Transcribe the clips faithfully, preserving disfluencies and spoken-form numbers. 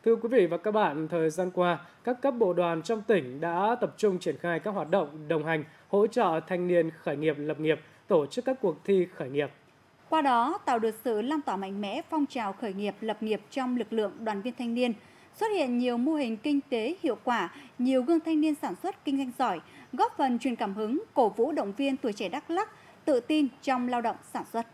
Thưa quý vị và các bạn, thời gian qua, các cấp bộ đoàn trong tỉnh đã tập trung triển khai các hoạt động đồng hành, hỗ trợ thanh niên khởi nghiệp lập nghiệp, tổ chức các cuộc thi khởi nghiệp. Qua đó, tạo được sự lan tỏa mạnh mẽ phong trào khởi nghiệp lập nghiệp trong lực lượng đoàn viên thanh niên, xuất hiện nhiều mô hình kinh tế hiệu quả, nhiều gương thanh niên sản xuất kinh doanh giỏi, góp phần truyền cảm hứng, cổ vũ động viên tuổi trẻ Đắk Lắk tự tin trong lao động sản xuất.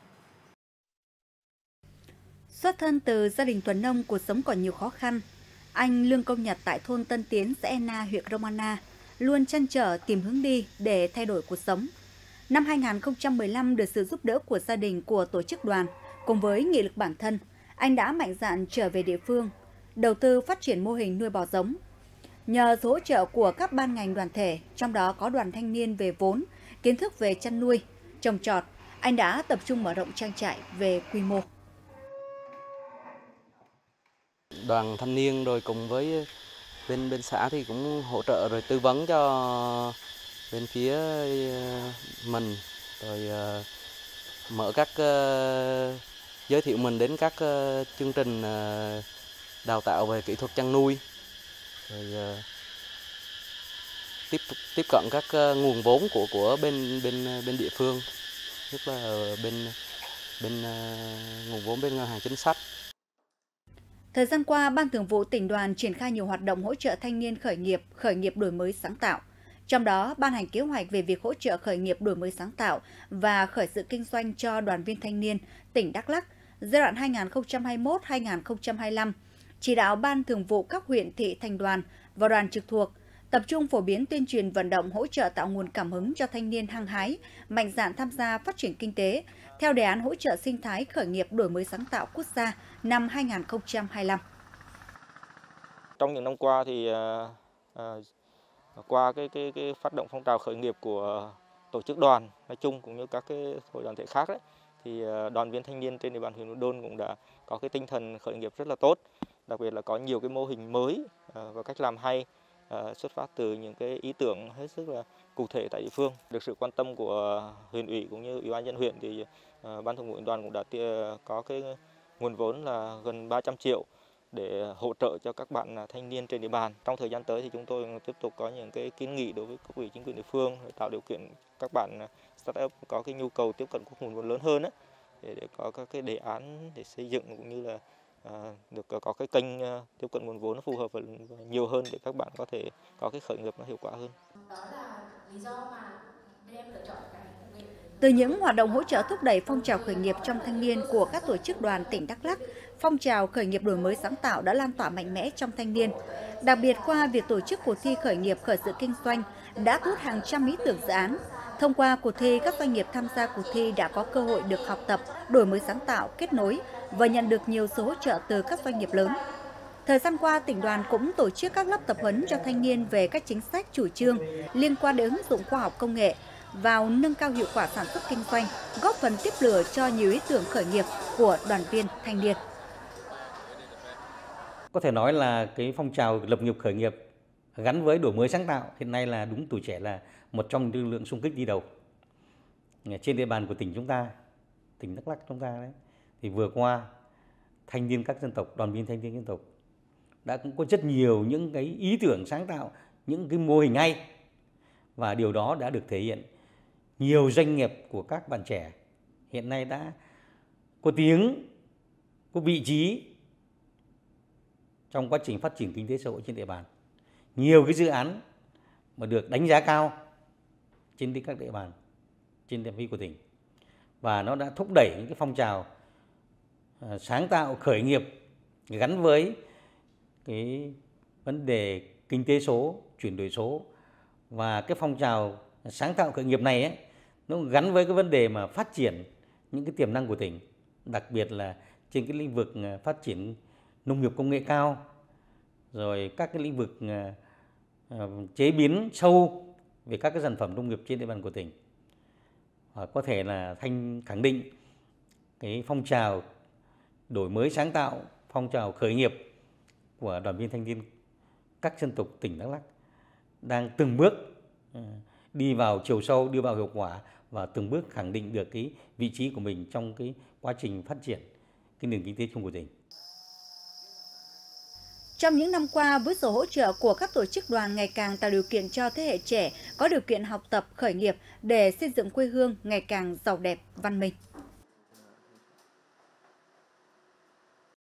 Xuất thân từ gia đình thuần nông, cuộc sống còn nhiều khó khăn, anh Lương Công Nhật tại thôn Tân Tiến, xã Ena, huyện Gromana luôn trăn trở tìm hướng đi để thay đổi cuộc sống. Năm hai nghìn không trăm mười lăm, được sự giúp đỡ của gia đình, của tổ chức đoàn, cùng với nghị lực bản thân, anh đã mạnh dạn trở về địa phương, đầu tư phát triển mô hình nuôi bò giống. Nhờ sự hỗ trợ của các ban ngành đoàn thể, trong đó có đoàn thanh niên về vốn, kiến thức về chăn nuôi, trồng trọt, anh đã tập trung mở rộng trang trại về quy mô. Đoàn thanh niên rồi cùng với bên bên xã thì cũng hỗ trợ rồi tư vấn cho bên phía mình, rồi uh, mở các uh, giới thiệu mình đến các uh, chương trình uh, đào tạo về kỹ thuật chăn nuôi, rồi uh, tiếp tiếp cận các uh, nguồn vốn của của bên bên bên địa phương, nhất là bên bên uh, nguồn vốn bên ngân hàng chính sách. Thời gian qua, Ban Thường vụ Tỉnh đoàn triển khai nhiều hoạt động hỗ trợ thanh niên khởi nghiệp, khởi nghiệp đổi mới sáng tạo. Trong đó, ban hành kế hoạch về việc hỗ trợ khởi nghiệp đổi mới sáng tạo và khởi sự kinh doanh cho đoàn viên thanh niên tỉnh Đắk Lắk giai đoạn hai nghìn không trăm hai mươi mốt đến hai nghìn không trăm hai mươi lăm, chỉ đạo Ban Thường vụ các huyện, thị, thành đoàn và đoàn trực thuộc tập trung phổ biến tuyên truyền vận động hỗ trợ tạo nguồn cảm hứng cho thanh niên hăng hái, mạnh dạn tham gia phát triển kinh tế theo đề án hỗ trợ sinh thái khởi nghiệp đổi mới sáng tạo quốc gia năm hai nghìn không trăm hai mươi lăm. Trong những năm qua thì uh, uh, qua cái, cái cái phát động phong trào khởi nghiệp của tổ chức đoàn nói chung cũng như các cái hội đoàn thể khác đấy, thì uh, đoàn viên thanh niên trên địa bàn huyện Buôn Đôn cũng đã có cái tinh thần khởi nghiệp rất là tốt, đặc biệt là có nhiều cái mô hình mới uh, và cách làm hay uh, xuất phát từ những cái ý tưởng hết sức là cụ thể tại địa phương. Được sự quan tâm của huyện ủy cũng như ủy ban nhân huyện thì uh, ban thường vụ đoàn cũng đã có cái nguồn vốn là gần ba trăm triệu để hỗ trợ cho các bạn thanh niên trên địa bàn. Trong thời gian tới thì chúng tôi tiếp tục có những cái kiến nghị đối với cấp ủy chính quyền địa phương để tạo điều kiện các bạn startup có cái nhu cầu tiếp cận các nguồn vốn lớn hơn ấy, để, để có các cái đề án để xây dựng cũng như là à, được có cái kênh tiếp cận nguồn vốn nó phù hợp và nhiều hơn để các bạn có thể có cái khởi nghiệp nó hiệu quả hơn. Đó là lý do mà bên em lựa chọn cái công nghệ. Từ những hoạt động hỗ trợ thúc đẩy phong trào khởi nghiệp trong thanh niên của các tổ chức đoàn tỉnh Đắk Lắk, phong trào khởi nghiệp đổi mới sáng tạo đã lan tỏa mạnh mẽ trong thanh niên. Đặc biệt qua việc tổ chức cuộc thi khởi nghiệp khởi sự kinh doanh đã thu hút hàng trăm ý tưởng dự án. Thông qua cuộc thi, các doanh nghiệp tham gia cuộc thi đã có cơ hội được học tập, đổi mới sáng tạo, kết nối và nhận được nhiều sự hỗ trợ từ các doanh nghiệp lớn. Thời gian qua, tỉnh đoàn cũng tổ chức các lớp tập huấn cho thanh niên về các chính sách chủ trương liên quan đến ứng dụng khoa học công nghệ vào nâng cao hiệu quả sản xuất kinh doanh, góp phần tiếp lửa cho nhiều ý tưởng khởi nghiệp của đoàn viên thanh niên. Có thể nói là cái phong trào lập nghiệp khởi nghiệp gắn với đổi mới sáng tạo hiện nay là đúng tuổi trẻ là một trong những lực lượng xung kích đi đầu trên địa bàn của tỉnh chúng ta, tỉnh Đắk Lắk chúng ta đấy. Thì vừa qua thanh niên các dân tộc, đoàn viên thanh niên dân tộc đã cũng có rất nhiều những cái ý tưởng sáng tạo, những cái mô hình hay, và điều đó đã được thể hiện. Nhiều doanh nghiệp của các bạn trẻ hiện nay đã có tiếng, có vị trí trong quá trình phát triển kinh tế xã hội trên địa bàn. Nhiều cái dự án mà được đánh giá cao trên các địa bàn, trên phạm vi của tỉnh. Và nó đã thúc đẩy những cái phong trào sáng tạo khởi nghiệp gắn với cái vấn đề kinh tế số, chuyển đổi số. Và cái phong trào sáng tạo khởi nghiệp này ấy, nó gắn với cái vấn đề mà phát triển những cái tiềm năng của tỉnh, đặc biệt là trên cái lĩnh vực phát triển nông nghiệp công nghệ cao, rồi các cái lĩnh vực uh, chế biến sâu về các cái sản phẩm nông nghiệp trên địa bàn của tỉnh. Và có thể là Thanh khẳng định cái phong trào đổi mới sáng tạo, phong trào khởi nghiệp của đoàn viên thanh niên các dân tộc tỉnh Đắk Lắk đang từng bước uh, đi vào chiều sâu, đi vào hiệu quả và từng bước khẳng định được cái vị trí của mình trong cái quá trình phát triển cái nền kinh tế chung của tỉnh. Trong những năm qua, với sự hỗ trợ của các tổ chức đoàn ngày càng tạo điều kiện cho thế hệ trẻ có điều kiện học tập, khởi nghiệp để xây dựng quê hương ngày càng giàu đẹp, văn minh.